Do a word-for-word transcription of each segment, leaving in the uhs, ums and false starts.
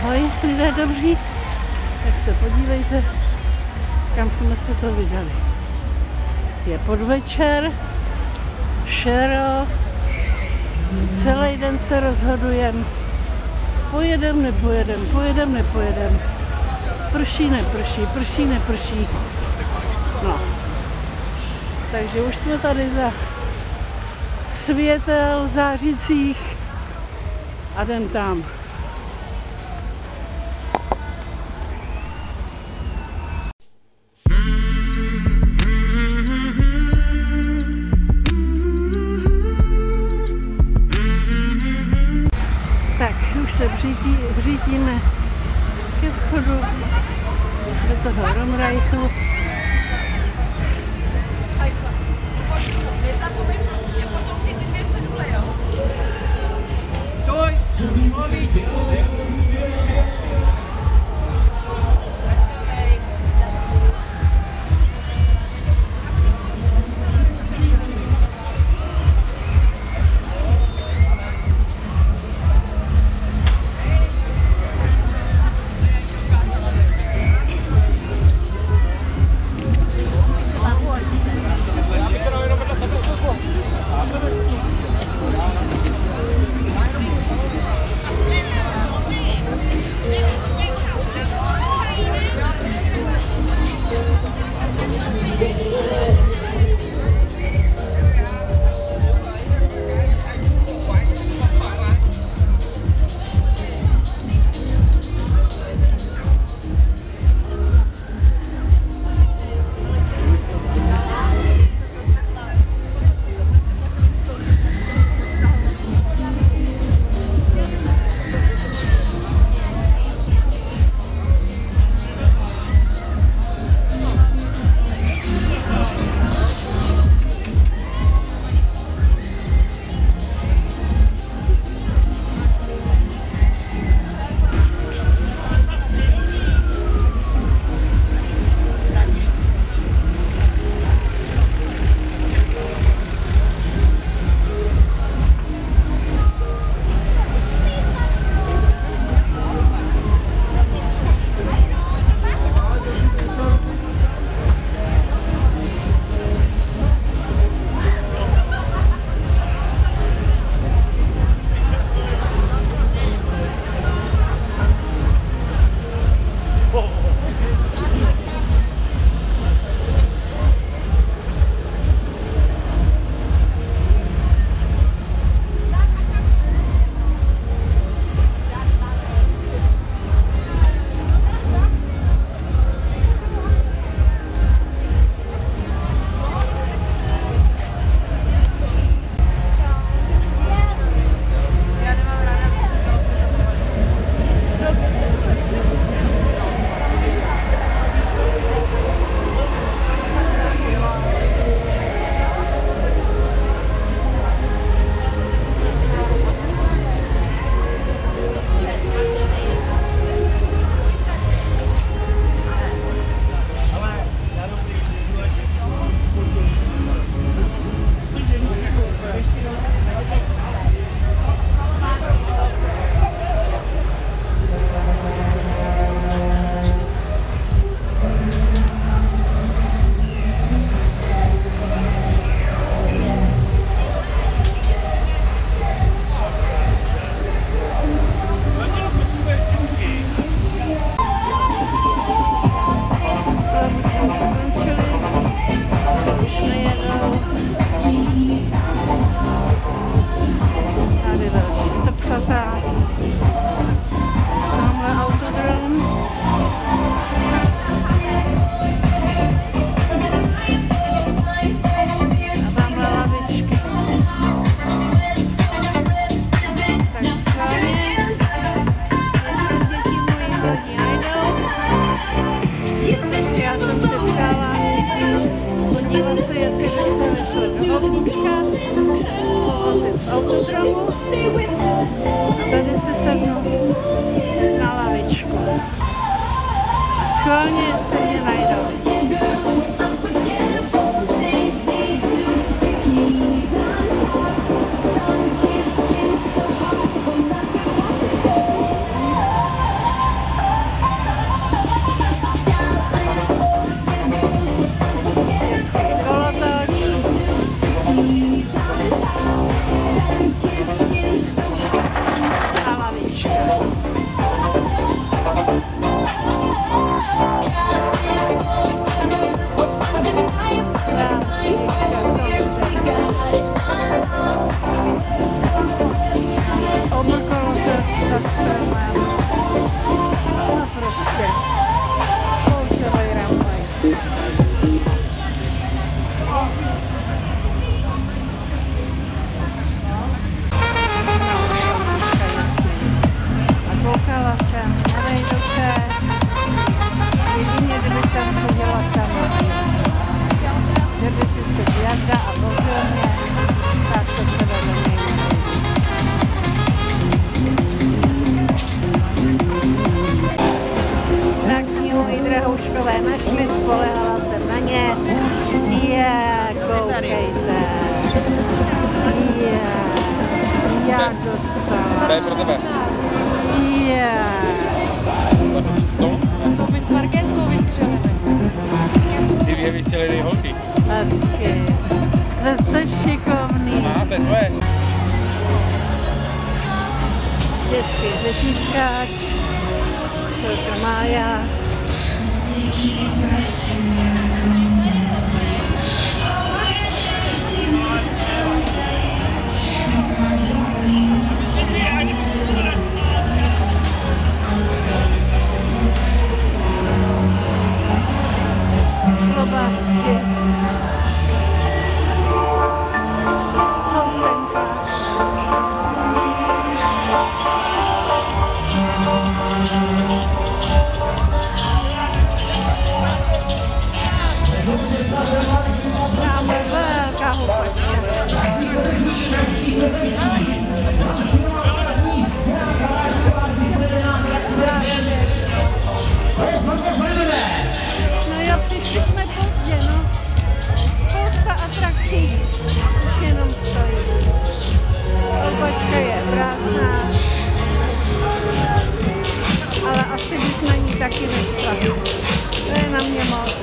Ahoj, lidé dobří, tak se podívejte, kam jsme se to vydali. Je podvečer, šero, celý den se rozhodujem, pojedem, nepojedem, pojedem, nepojedem, prší, neprší, prší, neprší, no. Takže už jsme tady za světel zářících a jdem tam. Tak, už se vřítí, vřítíme ke vchodu do toho Romreichu. Nezapomeň prostě potom ty dvě cedule, jo? Stoj! Mluvíš! Schválně se mě najdou. je vystřelený holky. Hezky. Jste šikovný. Máte své. Dětský řečníčkáč. Čelka Mája. Klobásky. Housenka. Máme velká houpačka. No jo, přišli jsme pozdě, no. Spousta atrakcí. Už jenom stojí. Houpačka je prázdná. Ale asi bych na ní taky nešla. To je na mě moc.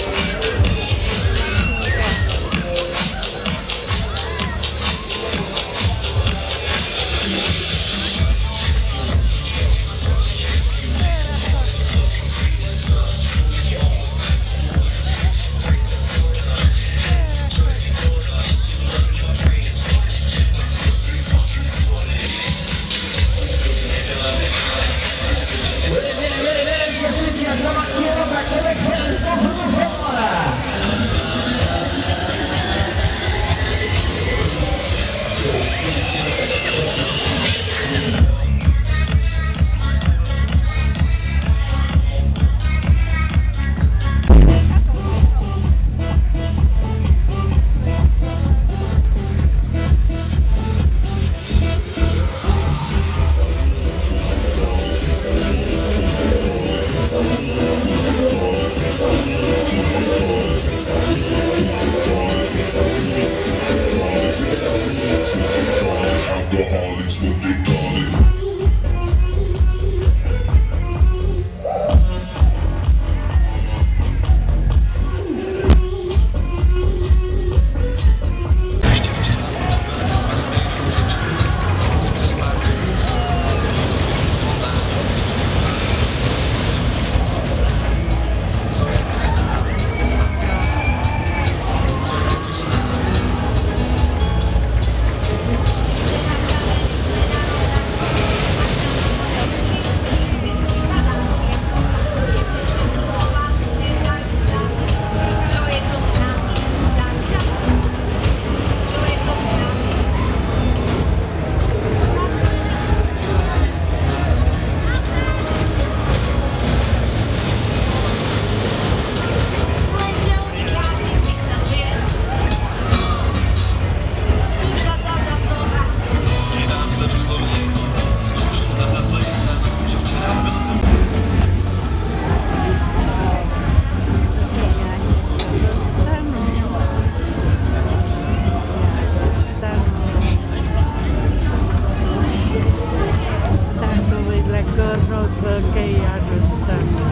Alcoholics, what they call it. Takovýhle kornout velký já dostanu.